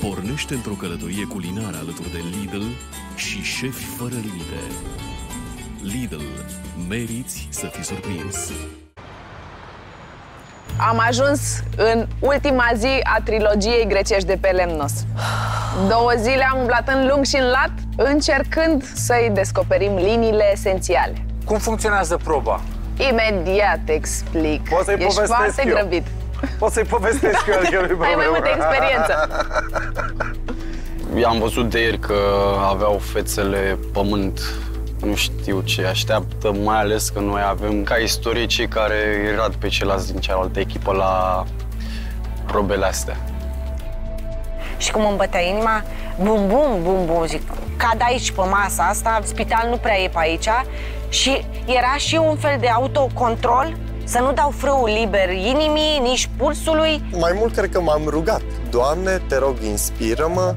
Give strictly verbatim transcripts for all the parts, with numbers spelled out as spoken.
Pornește într-o călătorie culinară alături de Lidl și șefi fără limite. Lidl. Meriți să fii surprins. Am ajuns în ultima zi a trilogiei grecești de pe Lemnos. Două zile am umblat în lung și în lat, încercând să-i descoperim liniile esențiale. Cum funcționează proba? Imediat explic. Poți să-i Ești foarte eu. grăbit. Poți să-i povestesc eu, adică nu-i Ai mai multă experiență. I-am văzut de ieri că aveau fețele pământ. Nu știu ce așteaptă, mai ales că noi avem ca istorie cei care îi rad pe ceilalți din cealaltă echipă la probele astea. Și cum îmi bătea inima, bum, bum, bum, bum, zic, cad aici pe masa asta, spital nu prea e pe aici. Și era și un fel de autocontrol, să nu dau frâul liber inimii, nici pulsului. Mai mult cred că m-am rugat. Doamne, te rog, inspiră-mă.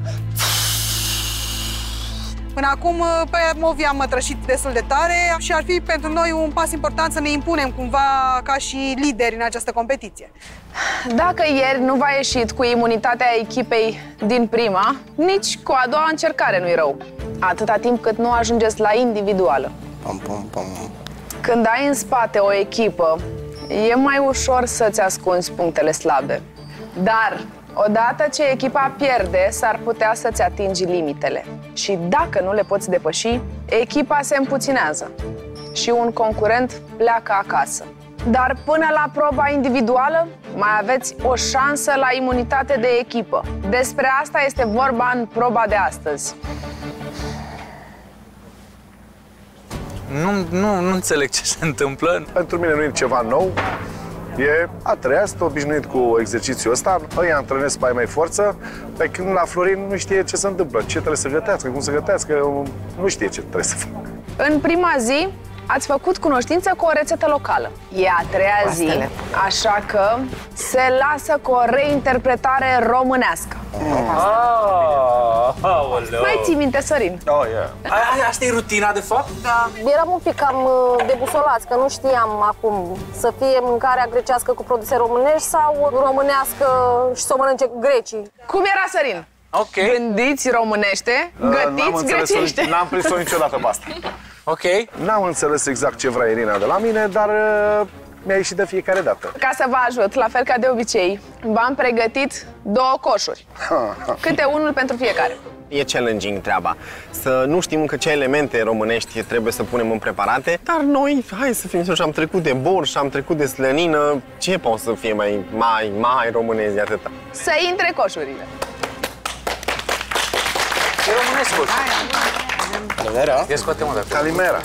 Până acum, pe Movia am mătrășit destul de tare și ar fi pentru noi un pas important să ne impunem cumva ca și lideri în această competiție. Dacă ieri nu v-a ieșit cu imunitatea echipei din prima, nici cu a doua încercare nu-i rău. Atâta timp cât nu ajungeți la individuală. Pam, pam, pam. Când ai în spate o echipă, e mai ușor să-ți ascunzi punctele slabe. Dar odată ce echipa pierde, s-ar putea să-ți atingi limitele. Și dacă nu le poți depăși, echipa se împuținează și un concurent pleacă acasă. Dar până la proba individuală, mai aveți o șansă la imunitate de echipă. Despre asta este vorba în proba de astăzi. Nu, nu, nu înțeleg ce se întâmplă. Pentru mine nu e ceva nou. E a treia, sunt obișnuit cu exercițiul ăsta. Îi antrenez pe ai mai forță, pe când la Florin nu știe ce se întâmplă, ce trebuie să gătească, cum să gătească, nu știe ce trebuie să facă. În prima zi ați făcut cunoștință cu o rețetă locală. E a treia Pastele. zi, așa că se lasă cu o reinterpretare românească. Ah, Mai ții minte, Sorin? Oh, yeah. A, asta e rutina, de fapt? Da. Eram un pic cam debusolați, că nu știam acum să fie mâncarea grecească cu produse românești sau românească și să o mănânce grecii. Cum era, Sorin? Ok. Gândiți românește, gătiți grecește. N-am prins-o niciodată pe asta. Ok. N-am înțeles exact ce vrea Irina de la mine, dar uh, mi-a ieșit de fiecare dată. Ca să vă ajut, la fel ca de obicei, v-am pregătit două coșuri. Câte unul pentru fiecare. E challenging treaba. Să nu știm încă ce elemente românești trebuie să punem în preparate, dar noi, hai să fim și am trecut de borș, am trecut de slănină, ce pot să fie mai, mai, mai românezi de atâta? Să intre coșurile. E românesc coș. Calimera? Ia scoate-mă de acolo. Calimera.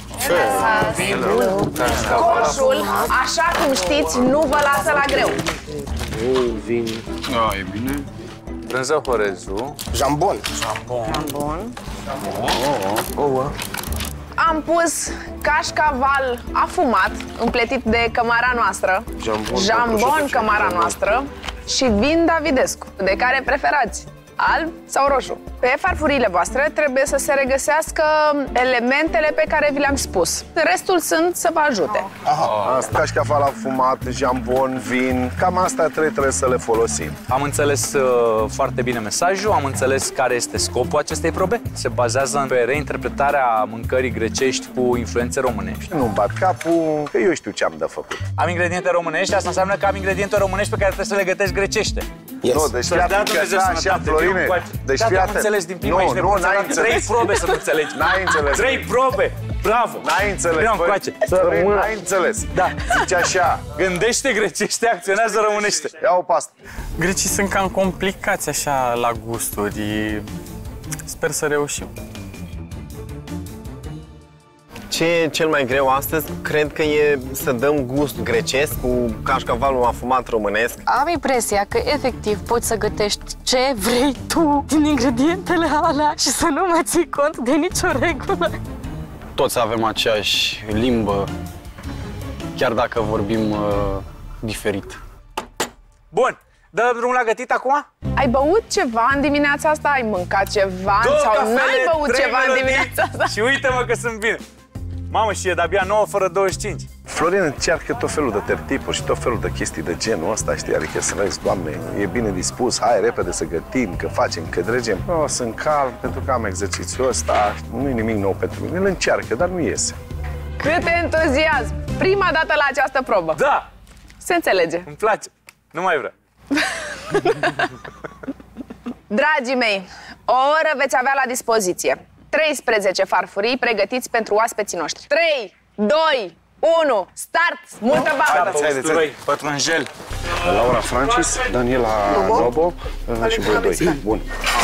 Coșul, așa cum știți, nu vă lasă la greu. Vin. Ah, e bine. Brânză horezu. Jambon. Jambon. Bun. Ouă. Am pus cașcaval afumat, împletit de cămara noastră, Jambon, jambon cămara noastră și vin Davidescu, de care preferați, alb sau roșu. Pe farfurile voastre trebuie să se regăsească elementele pe care vi le-am spus. Restul sunt să vă ajute. Aha, asta cașcaval afumat, jambon, vin, cam astea trei trebuie să le folosim. Am înțeles uh, foarte bine mesajul, am înțeles care este scopul acestei probe. Se bazează pe reinterpretarea mâncării grecești cu influențe românești. Nu-mi bat capul, că eu știu ce am de făcut. Am ingrediente românești, asta înseamnă că am ingrediente românești pe care trebuie să le gătești grecește. Yes. Nu, deci fii atent că așa, așa, Florine. Deci fii atent. înțeles din prima, nu, ești nu, nebun, n-ai trei înțeles. probe să nu înțelegi. N-ai înțeles. Trei probe! Bravo! N-ai înțeles. Prima băi. încoace. Băi, n-ai înțeles. Da. Zice așa. Gândește grecește, acționează românește. Ia o pastă. Grecii sunt cam complicați așa la gusturi. Sper să reușim. Ce e cel mai greu astăzi? Cred că e să dăm gust grecesc cu cașcavalul afumat românesc. Am impresia că efectiv poți să gătești ce vrei tu din ingredientele alea și să nu mai ții cont de nicio regulă. Toți avem aceeași limbă, chiar dacă vorbim uh, diferit. Bun, dă drumul la gătit acum? Ai băut ceva în dimineața asta? Ai mâncat ceva? Două sau cafele, n-ai băut trei ceva în melodii dimineața asta? Și uite-mă că sunt bine. Mamă, și e de-abia nouă fără douăzeci și cinci. Florin încearcă tot felul de tertipuri și tot felul de chestii de genul ăsta, știi? Adică să vezi, Doamne, e bine dispus, hai repede să gătim, că facem, că dregem. No, sunt calm pentru că am exercițiul ăsta, nu e nimic nou pentru mine. El încearcă, dar nu iese. Cât entuziasm! Prima dată la această probă. Da! Se înțelege. Îmi place. Nu mai vreau. Dragii mei, o oră veți avea la dispoziție. treisprezece farfurii pregătiți pentru oaspeții noștri. trei, doi, unu, start! Multă baftă! Haideți, haideți, haideți. Pătrunjel. Laura Francis, Daniela Lobo și voi doi. Bun.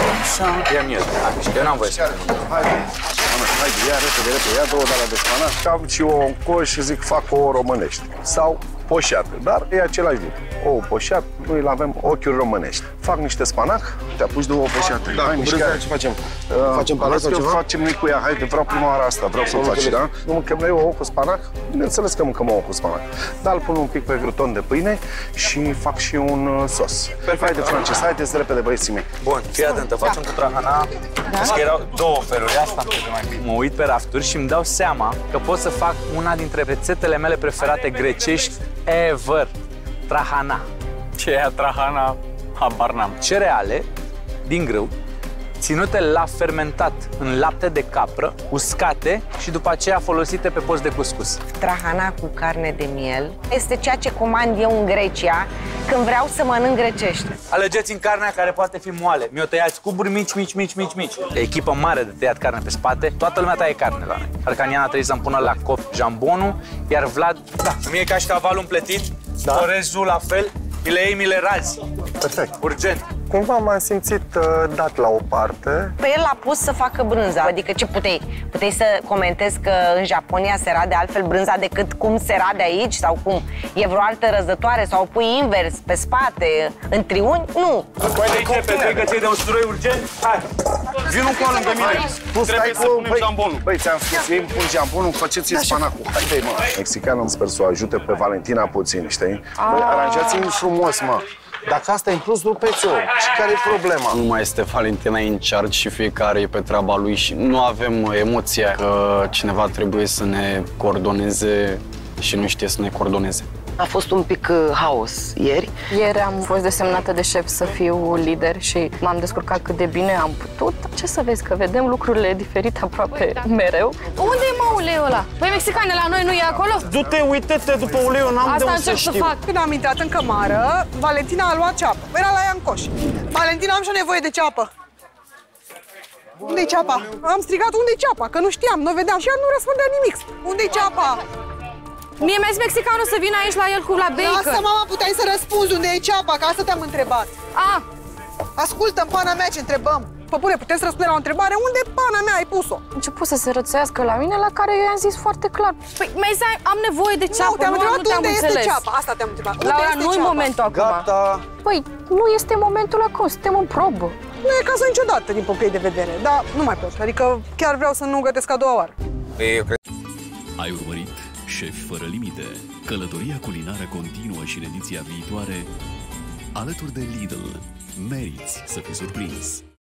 Ia miel. Eu n-am voie să... Haide, haide, ia repede, repede, ia două de alea de spanac. Am și eu un coș și zic, fac o românești. Sau poșeată, dar e același lucru. O poșeat, noi îl avem ochiuri românești. Fac niște spanac, te apuci de o poșeată. Da, cu brânza ce facem? Uh, facem palat sau ceva? Facem noi cu ea, haide, vreau prima oară asta, vreau să-l faci, da? Nu mâncăm noi ouă cu spanac? Bineînțeles că mâncăm ouă cu spanac. Dar îl pun un pic pe gruton de pâine și fac și un uh, sos. Perfect. Haide, Frances, haideți repede, băieții mei. Bun, fii atentă, facem cu trahana. Da? Că erau două feluri, asta mai bine. Mă uit pe rafturi și îmi dau seama că pot să fac una dintre rețetele mele preferate grecești ever. Trahana. Ce e trahana? Habar n-am. Cereale din grâu, ținute la fermentat în lapte de capră, uscate și după aceea folosite pe post de cuscus. Trahana cu carne de miel este ceea ce comand eu în Grecia când vreau să mănânc grecește. Alegeți în carnea care poate fi moale. Mi-o tăiați cuburi mici, mici, mici, mici, mici. Echipă mare de tăiat carne pe spate. Toată lumea taie carne la noi. Arcaniana trebuie să-mi pună la cop jambonul, iar Vlad, da, mie ca și cavalul împletit, da. Orezul la fel, mi le iei, mi le razi. Perfect. Urgent. Cumva m-am simțit uh, dat la o parte. Pe el l-a pus să facă brânza. Adică ce puteai? Puteai să comentezi că în Japonia se rade altfel brânza decât cum se rade aici? Sau cum? E vreo altă răzătoare? Sau pui invers, pe spate, în triunghi? Nu! Păi de ce? Pentru că ți-ai de usturoi urgent? Hai! Vino cu lângă mine! Tu Trebuie să punem jambonul. Băi, ți-am spus, ei îmi pun jambonul, faceți-i spanacul. Haide, mă! Mexicanul sper să o ajute pe Valentina puțin, știi? Băi, aranjați-mi frumos, mă! Dacă asta e în plus, rupeți-o. Și care e problema? Nu mai este Valentina în charge și fiecare e pe treaba lui și nu avem emoția că cineva trebuie să ne coordoneze și nu știe să ne coordoneze. A fost un pic uh, haos ieri. Ieri am fost desemnată de șef să fiu lider și m-am descurcat cât de bine am putut. Ce să vezi, că vedem lucrurile diferite aproape mereu. Unde e, mă, uleiul ăla? Păi mexicane, la noi nu e acolo? Du-te, uite-te după uleiul, n-am de unde să știu. Să fac. Când am intrat în cămară, Valentina a luat ceapă. Era la ea în coș. Valentina, am și nevoie de ceapă. Unde-i ceapa? Am strigat, unde-i ceapa? Că nu știam, nu vedeam. Și ea nu răspundea nimic. Unde-i ceapa? Mie mi-a zis mexicanul să vină aici la el cu la bacon. Lasă, mama, puteai să răspunzi unde e ceapa, că asta te-am întrebat. A. Ascultă-mi, pana mea, ce întrebăm. Păpune, puteți să răspunde la o întrebare? Unde pana mea ai pus-o? A început să se rățească la mine, la care eu i-am zis foarte clar. Păi, mai zis, am nevoie de ceapă. Nu, te-am întrebat nu, unde înțeles. este ceapa. Asta te-am întrebat. Unde Laura, este nu-i ceapa? momentul acum. Gata. Păi, nu este momentul acum, suntem în probă. Nu e cazul niciodată, din punctul ei de vedere, dar nu mai pot. Adică chiar vreau să nu gătesc a doua oară. Eu cred... Ai urmărit Șefi fără limite. Călătoria culinară continuă și în ediția viitoare alături de Lidl. Meriți să fii surprins!